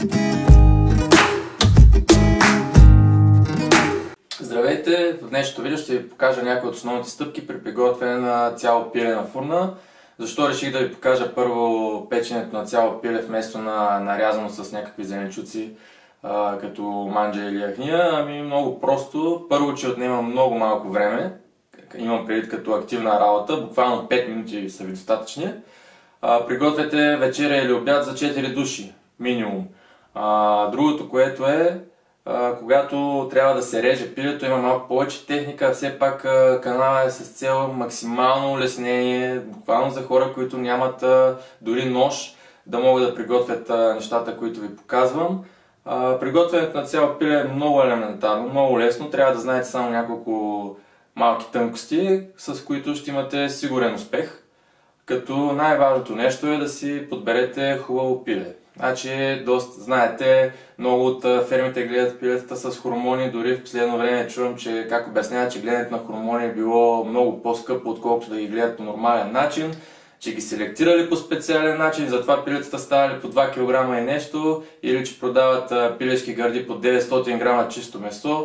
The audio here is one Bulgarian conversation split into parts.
Здравейте! В днешното видео ще ви покажа някои от основните стъпки при приготвяне на цяло пиле на фурна. Защо реших да ви покажа първо печенето на цяло пиле вместо на нарязано с някакви зеленчуци като манджа или яхния? Ами много просто. Първо, че отнема много малко време. Имам предвид като активна работа. Буквално 5 минути са ви достатъчни. Приготвяте вечеря или обяд за 4 души. Минимум. Другото, което е, когато трябва да се реже пилето, има малко повече техника, все пак канала е с цел максимално улеснение, буквално за хора, които нямат дори нож, да могат да приготвят нещата, които ви показвам. Приготвянето на цяло пиле е много елементарно, много лесно, трябва да знаете само няколко малки тънкости, с които ще имате сигурен успех. Като най-важното нещо е да си подберете хубаво пиле. Значи, доста знаете, много от фермите гледат пилетата с хормони, дори в последно време чувам, че как обясняват, че гледането на хормони е било много по-скъпо, отколкото да ги гледат по нормален начин, че ги селектирали по специален начин, затова пилетата ставали по 2 кг и нещо, или че продават пилешки гърди по 900 грама чисто месо.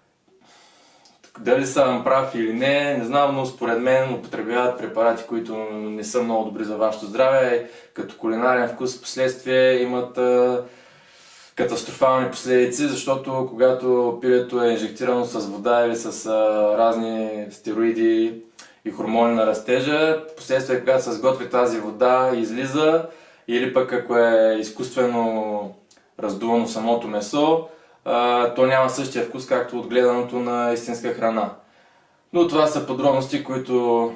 Дали съм прав или не знам, но според мен употребяват препарати, които не са много добри за вашето здраве. Като кулинарен вкус в последствие имат катастрофални последици, защото когато пилето е инжектирано с вода или с разни стероиди и хормони на растежа, в последствие когато се сготви тази вода излиза, или пък ако е изкуствено раздувано самото месо, то няма същия вкус, както от гледаното на истинска храна. Но това са подробности, които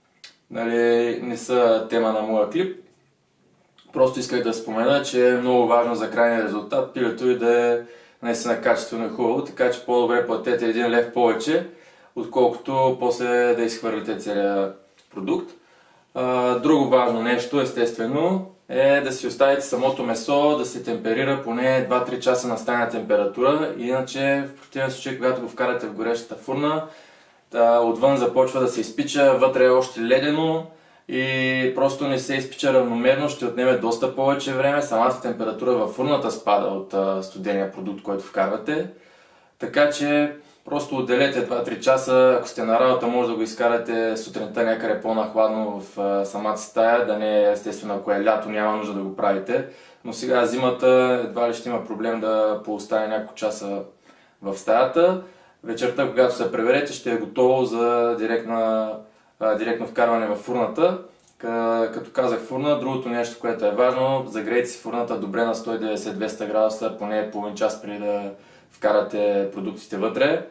не са тема на моя клип. Просто исках да спомена, че е много важно за крайния резултат пилето и да е наистина качествено и хубаво, така че по-добре платете 1 лев повече, отколкото после да изхвърлите целият продукт. Друго важно нещо, естествено, е да си оставите самото месо да се темперира поне 2-3 часа на стайна температура, иначе в противен случай, когато го вкарате в горещата фурна, отвън започва да се изпича, вътре е още ледено и просто не се изпича равномерно, ще отнеме доста повече време, самата температура във фурната спада от студения продукт, който вкарвате, така че просто отделете 2-3 часа, ако сте на работа може да го изкарате сутринта някъде по-нахладно в самата стая, да не е естествено, ако е лято няма нужда да го правите, но сега зимата едва ли ще има проблем да пооставя няколко часа в стаята. Вечерта, когато се приберете, ще е готово за директно вкарване в фурната. Като казах фурна, другото нещо, което е важно, загрейте си фурната добре на 190-200 градуса, поне половин час преди да вкарате продуктите вътре.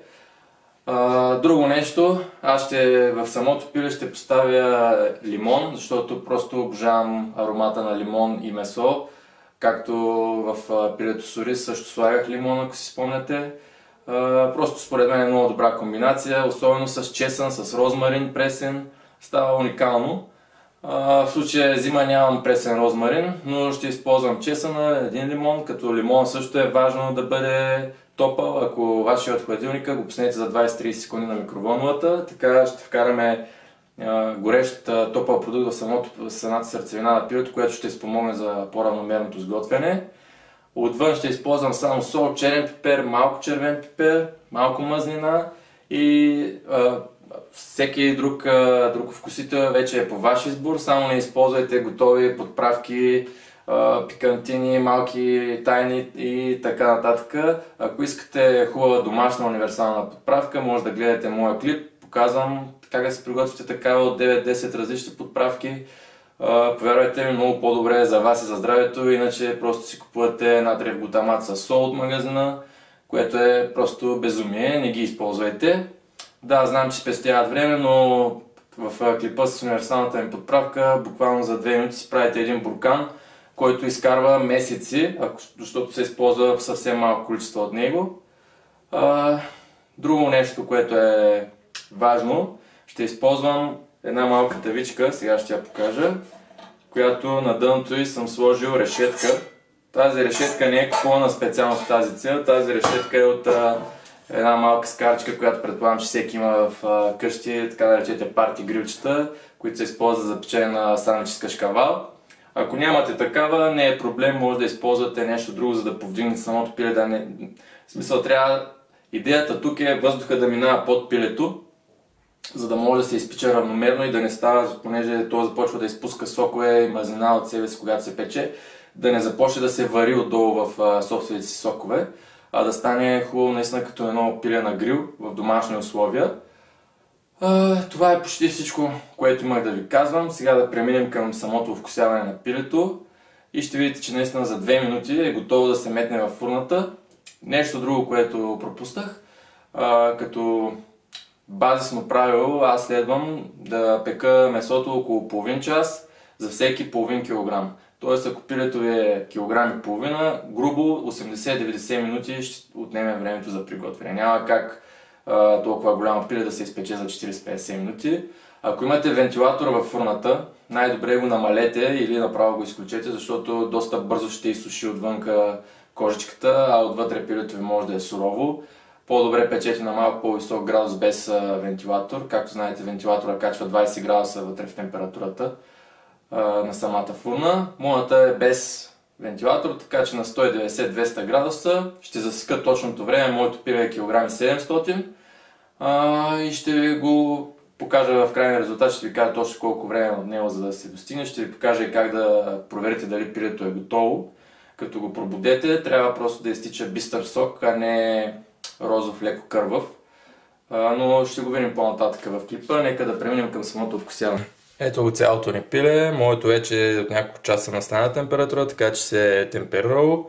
Друго нещо, аз в самото пиле ще поставя лимон, защото просто обожавам аромата на лимон и месо. Както в пилето с ориз също слагах лимон, ако си спомняте. Просто според мен е много добра комбинация, особено с чесън, с розмарин, пресен. Става уникално. В случая зима нямам пресен розмарин, но ще използвам чесъна, един лимон, като лимон също е важно да бъде топъл. Ако вашия от хладилника го пуснете за 20-30 секунди на микроволновата, така ще вкараме горещ топъл продукт в самата сърцевина на пилето, което ще спомогне за по-равномерното сготвяне. Отвън ще използвам само сол, черен пипер, малко червен пипер, малко мазнина и всеки друг вкусител вече е по ваш избор, само не използвайте готови подправки, пикантини, малки тайни и така нататък. Ако искате хубава домашна универсална подправка, може да гледате моя клип. Показвам как да се приготвите такава от 9-10 различни подправки. Повярвайте ми, много по-добре е за вас и за здравето, иначе просто си купувате натриев глутамат с сол от магазина, което е просто безумие, не ги използвайте. Да, знам, че спестяват време, но в клипа с универсалната ми подправка буквално за 2 минути си правите един буркан, който изкарва месеци, защото се използва в съвсем малко количество от него. Друго нещо, което е важно, ще използвам една малка тавичка, сега ще я покажа, която на дъното й съм сложил решетка. Тази решетка не е купувана специално с тази цел, тази решетка е от една малка скарчка, която предполагам, че всеки има в къщи, така да речете парти грилчета, които се използват за печене на сандвичи с кашкавал. Ако нямате такава, не е проблем, може да използвате нещо друго, за да повдигнете самото пиле. В смисъл, идеята тук е въздуха да минава под пилето, за да може да се изпече равномерно и да не става, понеже то започва да изпуска сокове и мазнина от себе си, когато се пече, да не започне да се вари отдолу в собствените си сокове, а да стане хубаво наистина като едно пиле на грил в домашни условия. Това е почти всичко, което имах да ви казвам. Сега да преминем към самото вкусяване на пилето и ще видите, че наистина за 2 минути е готово да се метне във фурната. Нещо друго, което пропуснах, като базисно правило, аз следвам да пека месото около половин час за всеки половин килограм. Тоест, ако пилето е килограм и половина, грубо 80-90 минути ще отнеме времето за приготвяне. Няма как толкова голямо пиле да се изпече за 40-50 минути. Ако имате вентилатор във фурната, най-добре го намалете или направо го изключете, защото доста бързо ще изсуши отвънка кожичката, а отвътре пилето ви може да е сурово. По-добре печете на малко по-висок градус без вентилатор. Както знаете, вентилатора качва 20 градуса вътре в температурата на самата фурна. Моята е без вентилатор, така че на 190-200 градуса ще засека точното време. Моето пиле е 1,7 кг и ще ви го покажа в крайния резултат. Ще ви кажа точно колко време от него, за да се достигне. Ще ви покажа и как да проверите дали пилето е готово. Като го пробудете, трябва просто да изтича бистър сок, а не розов, леко кървав. Но ще го видим по-нататък в клипа. Нека да преминем към самото вкусяване. Ето го цялото ни пиле. Моето вече от няколко часа настана температура, така че се е темперирало.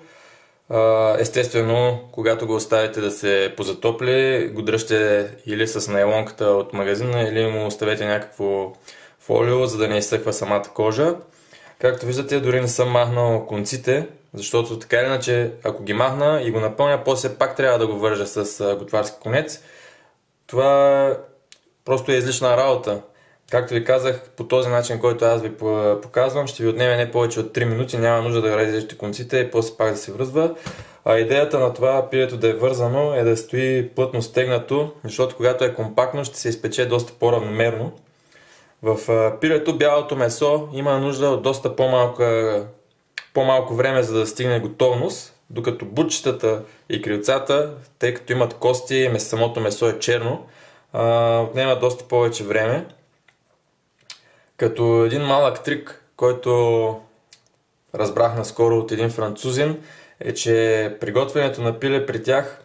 Естествено, когато го оставите да се позатопли, го дръжте или с найлонката от магазина, или му оставете някакво фолио, за да не изсъхва самата кожа. Както виждате, дори не съм махнал конците, защото така или иначе, ако ги махна и го напълня, после пак трябва да го вържа с готварски конец. Това просто е излишна работа. Както ви казах, по този начин, който аз ви показвам, ще ви отнеме не повече от 3 минути, няма нужда да режете конците и после пак да се връзва. А идеята на това пилето да е вързано е да стои плътно стегнато, защото когато е компактно ще се изпече доста по-равномерно. В пилето бялото месо има нужда от доста по-малко време, за да стигне готовност, докато бутчетата и крилцата, тъй като имат кости, самото месо е черно, отнема доста повече време. Като един малък трик, който разбрах наскоро от един французин, е, че приготвянето на пиле при тях,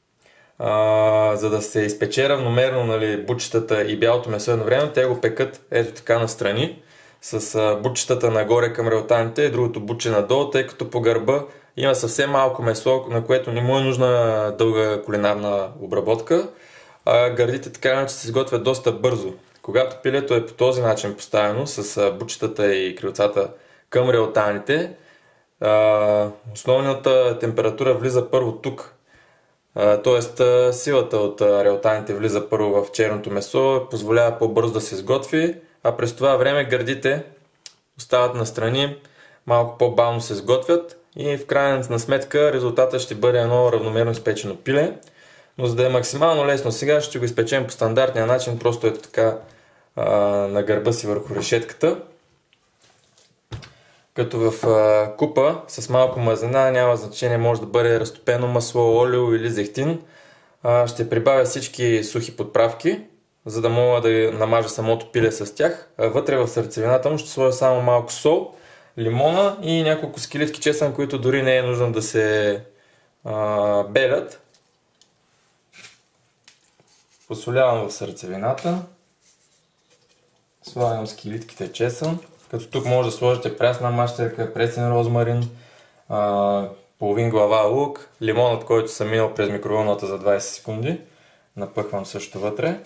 за да се изпече равномерно бутчетата и бялото месо едновременно, те го пекат ето така настрани, с бутчетата нагоре към релтаните и другото бутче надолу, тъй като по гърба има съвсем малко месо, на което не му е нужна дълга кулинарна обработка, а гърдите така че се изготвят доста бързо. Когато пилето е по този начин поставено, с бутчетата и крилцата към релтаните, основната температура влиза първо тук. Тоест силата от релтаните влиза първо в черното месо, позволява по-бързо да се изготви, а през това време гърдите остават настрани, малко по-бавно се изготвят и в крайна сметка резултата ще бъде едно равномерно изпечено пиле. Но за да е максимално лесно сега, ще го изпечем по стандартния начин, просто ето така на гърба си върху решетката. Като в купа с малко мазнина, няма значение, може да бъде разтопено масло, олио или зехтин. Ще прибавя всички сухи подправки, за да мога да намажа самото пиле с тях. Вътре в сърцевината му ще сложа само малко сол, лимона и няколко скелетки чесън, които дори не е нужно да се белят. Посолявам в сърцевината. Слагам скелетките чесън. Като тук може да сложите прясна мащерка, пресен розмарин, половин глава лук, лимонът, който съм минал през микровълната за 20 секунди. Напъхвам също вътре.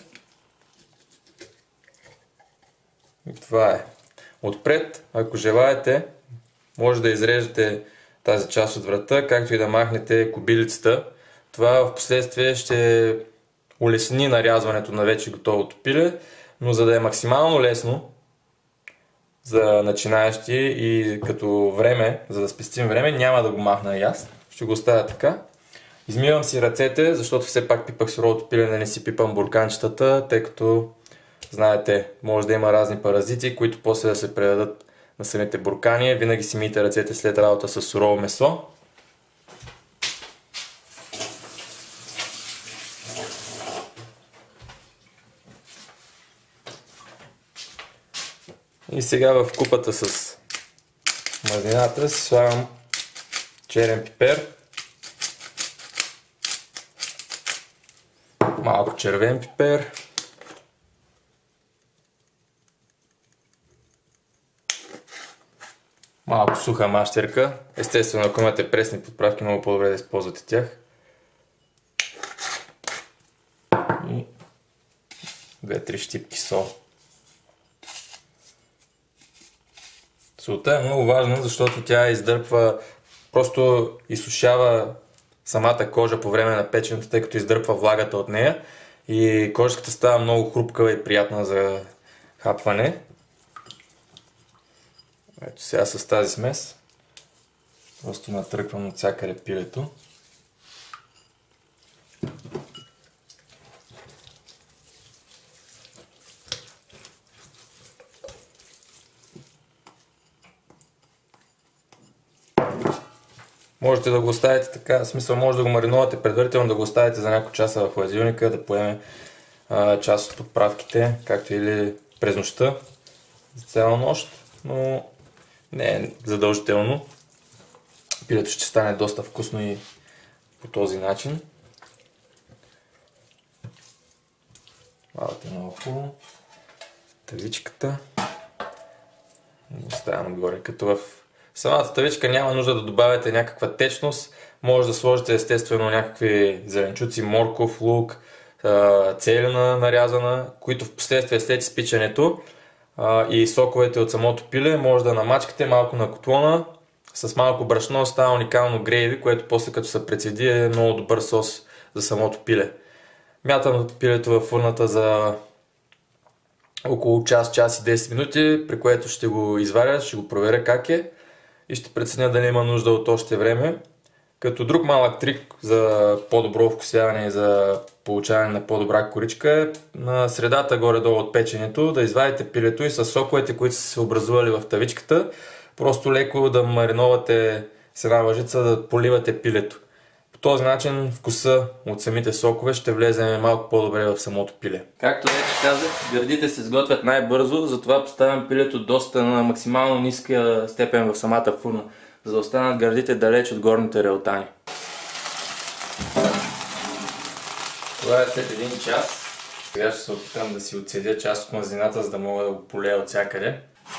И това е. Отпред, ако желаете, може да изрежете тази част от врата, както и да махнете кобилицата. Това в последствие ще улесни нарязването на вече готовото пиле, но за да е максимално лесно за начинаещи и като време, за да спестим време, няма да го махна и аз. Ще го оставя така. Измивам си ръцете, защото все пак пипах суровото пиле, да не си пипам бурканчетата, тъй като, знаете, може да има разни паразити, които после да се предадат на самите буркани. Винаги си мийте ръцете след работа с сурово месо. И сега в купата с мазнината си слагам черен пипер, малко червен пипер, малко суха мащерка. Естествено, ако имате пресни подправки, много по-добре да използвате тях. И 2-3 щипки сол. Солта е много важна, защото тя издърпва, просто изсушава самата кожа по време на печенето, тъй като издърпва влагата от нея и кожата става много хрупкава и приятна за хапване. Ето сега с тази смес просто натръквам навсякъде пилето. Можете да го оставите така, в смисъл може да го маринувате предварително, да го оставите за няколко часа в хладилника, да поеме част от подправките, както или през нощта, за цяла нощ, но не е задължително. Пилето ще стане доста вкусно и по този начин. Малате малко тавичката и оставям отгоре, като в самата тавичка няма нужда да добавяте някаква течност. Може да сложите естествено някакви зеленчуци, морков, лук, целена нарязана, които в последствие след изпичането и соковете от самото пиле може да намачкате малко на котлона. С малко брашно става уникално грейви, което после като се прецеди е много добър сос за самото пиле. Мятам пилето във фурната за около час и 10 минути, при което ще го изваря, ще го проверя как е и ще преценя дали има нужда от още време. Като друг малък трик за по-добро вкусяване и за получаване на по-добра коричка е на средата горе-долу от печенето да извадите пилето и с соковете, които са се образували в тавичката, просто леко да мариновате с една лъжица, да поливате пилето. По този начин вкуса от самите сокове ще влезе малко по-добре в самото пиле. Както вече казах, гърдите се сготвят най-бързо, затова поставям пилето доста на максимално ниска степен в самата фурна, за да останат гърдите далеч от горните реалтани. Това е след един час. Сега ще се опитам да си отседя част от мазнината, за да мога да го полея от всякъде.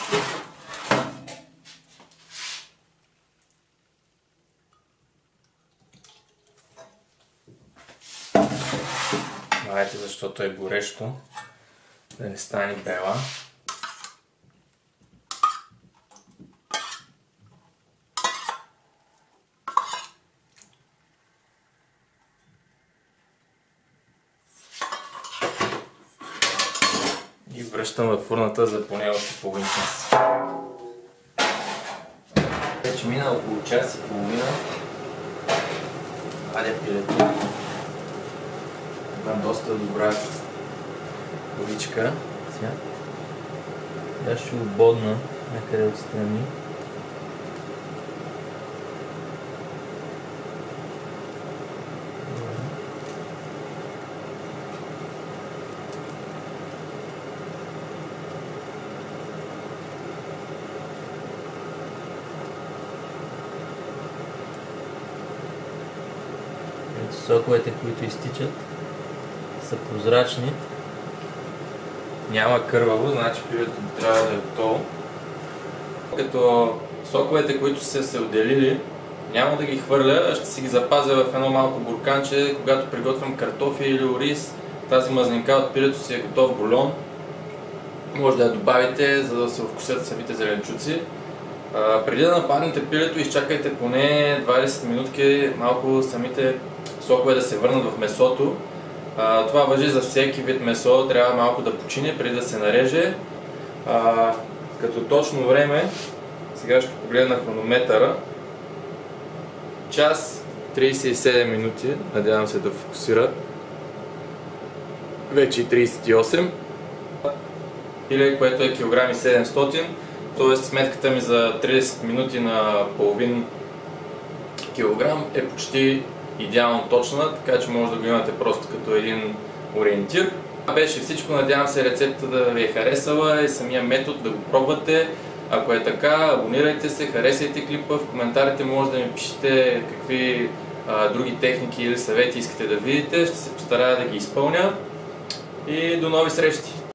Знаете, защото е горещо, да не стане бела. И връщам във фурната за поне още половин час. Вече мина около час и половина. Вадя пилето. Има доста добра коричка. Сега ще го бодна някъде отстрани. Ето соковете, които изтичат, са прозрачни. Няма кърваво, значи пилето трябва да е готово. Като соковете, които са се отделили, няма да ги хвърля, а ще си ги запазя в едно малко бурканче, когато приготвям картофи или ориз. Тази мазнинка от пилето си е готов бульон. Може да я добавите, за да се вкусят самите зеленчуци. Преди да нападнете пилето, изчакайте поне 20 минутки, малко самите сокове да се върнат в месото. Това важи за всеки вид месо, трябва малко да почине преди да се нареже. Като точно време, сега ще погледна хронометъра, час 37 минути, надявам се да фокусира, вече 38, пиле, което е килограми 700, Тоест сметката ми за 30 минути на половин килограм е почти идеално точна, така че може да го имате просто като един ориентир. Това беше всичко, надявам се рецептата да ви е харесала и самия метод да го пробвате. Ако е така, абонирайте се, харесайте клипа, в коментарите може да ми пишете какви други техники или съвети искате да видите, ще се постарая да ги изпълня и до нови срещи!